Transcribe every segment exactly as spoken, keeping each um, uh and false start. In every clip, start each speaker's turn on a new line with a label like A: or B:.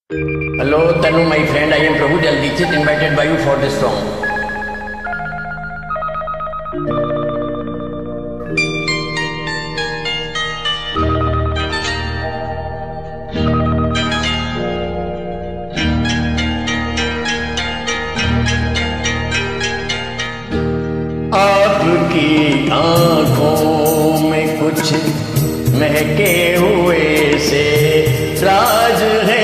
A: Hello, Tanu, my friend. I am Prabhu Dikshit, invited by you for this song. आपकी आंखों में कुछ महके हुए से राज है।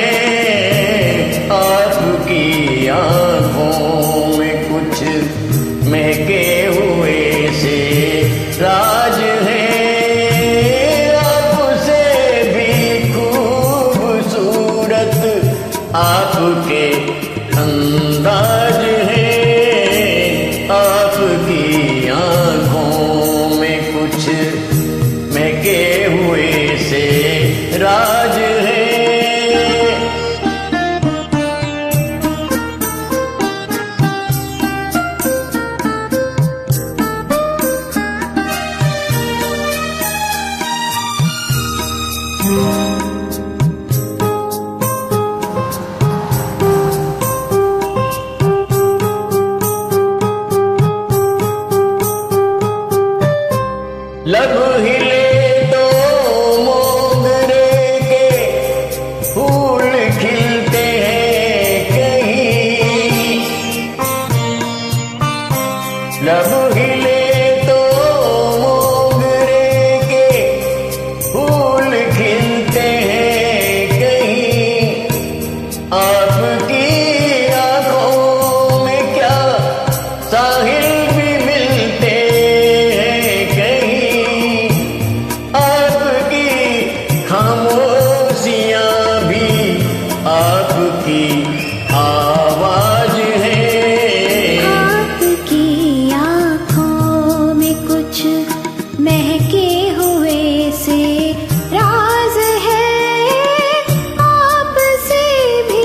A: आपकी आंखों में कुछ महके हुए से राज है। आपसे भी खूबसूरत आपके अंदाज है। आपकी आंखों में कुछ महके हुए से राज है। लब हिले तो मोगरे के फूल खिलते हैं कहीं। लब हिले तो मोगरे के फूल खिलते हैं कहीं। आपकी आंखों में क्या साहिल भी मिलते हैं कहीं। आपकी खामोशियां भी आपकी आवाज है।
B: आपकी आंखों में कुछ महके हुए से राज है। आपसे भी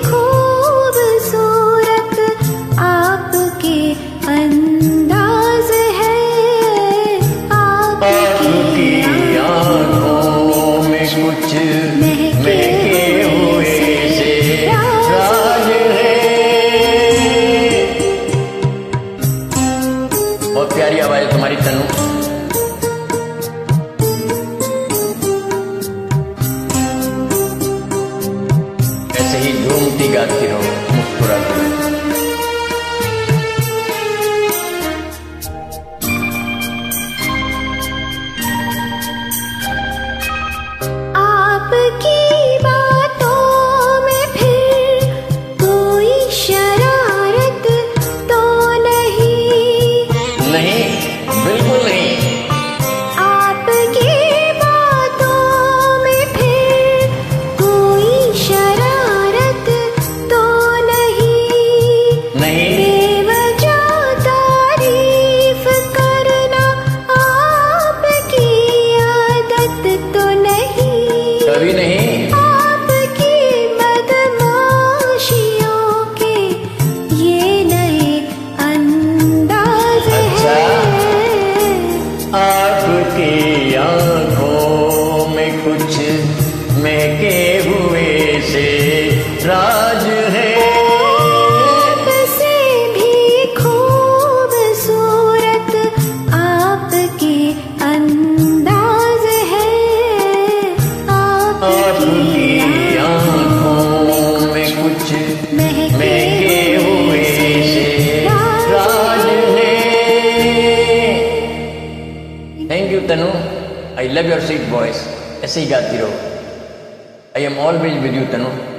B: खूबसूरत आपके अंदाज है।
A: आपकी आंखों में कुछ महके हुए से राज है। बहुत प्यारी आवाज है तुम्हारी तनु। ऐसे ही झूमती गाती रहो, मुस्कुराती रहो।
B: आपकी बातों में फिर कोई शरारत तो नहीं?
A: नहीं, बिल्कुल नहीं।
B: आपकी बातों में फिर कोई शरारत तो नहीं?
A: नहीं,
B: बेवजह तारीफ करना आपकी आदत तो नहीं?
A: कभी नहीं।
B: आपकी बदमाशियों के ये नए अंदाज
A: अच्छा।
B: है।
A: आपकी आंखों में कुछ महके हुए से राज है।
B: आपसे भी खूबसूरत आपके अंदाज है।
A: आपकी आंखों में कुछ महके हुए से राज है। Thank you Tanu, I love your sweet voice. ऐसे ही गाती रहो। I am always with you Tanu.